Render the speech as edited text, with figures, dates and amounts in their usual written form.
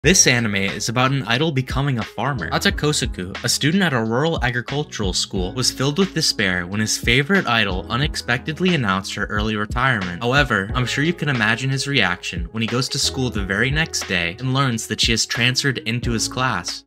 This anime is about an idol becoming a farmer. Hata Kōsaku, a student at a rural agricultural school, was filled with despair when his favorite idol unexpectedly announced her early retirement. However, I'm sure you can imagine his reaction when he goes to school the very next day and learns that she has transferred into his class.